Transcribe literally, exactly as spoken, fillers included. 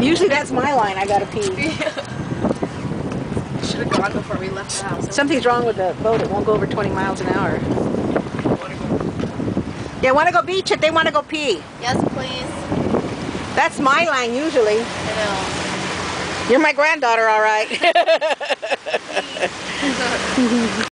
Usually that's my line, I gotta pee. Should have gone before we left the house. Something's wrong with the boat, it won't go over twenty miles an hour. Yeah, wanna go beach it, they wanna go pee. Yes, please. That's my line usually. I know. You're my granddaughter, all right.